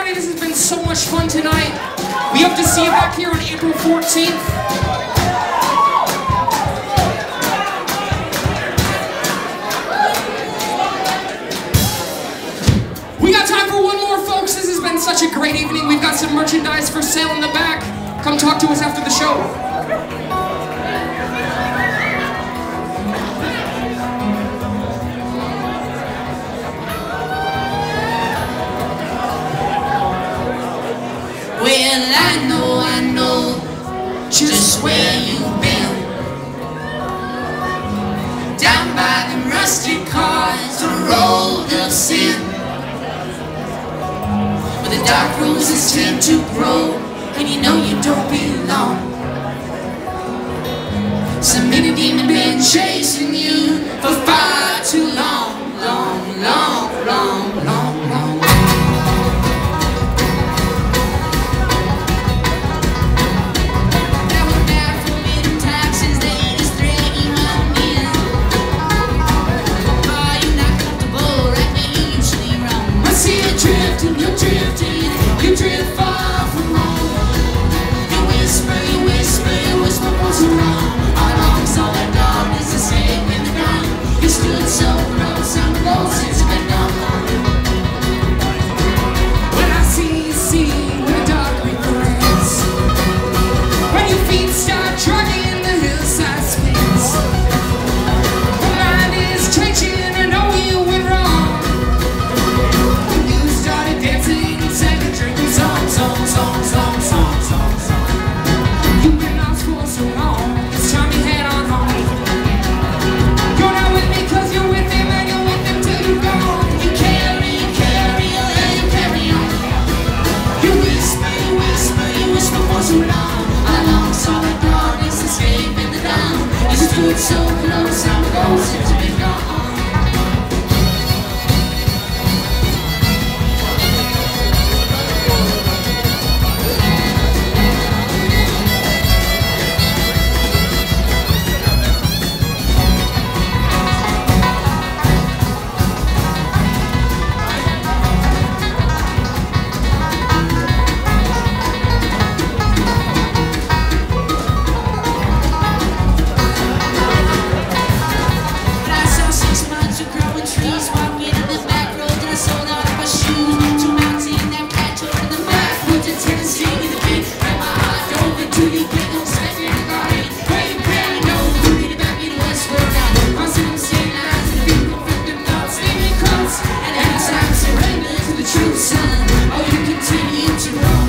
everybody. This has been so much fun tonight. We hope to see you back here on April 14th. We got time for one more, folks. This has been such a great evening. We've got some merchandise for sale in the back. Come talk to us after the show. Well, I know just where you've been. Down by them rusty cars, the road of sin, where the dark roses tend to grow, and you know you don't belong. Some many demon been chasing you for far too long, long, long, long, long, long. You drift far from home. You whisper what's around. Our lungs all that darkness escaping the ground. You stood so close, I'm close, it's been gone. When I see the dark regrets, when your feet start dragging the hillside spins, my mind is changing, I know you went wrong. You started dancing, singing, drinking songs. You've been lost for so long, it's time you head on home. You're not with me cause you're with him, and you're with him till you're gone. You carry on. You whisper for so long. How long saw the darkness escaping the dawn. You stood so close, I'm close to be gone. True son, oh you continue to run.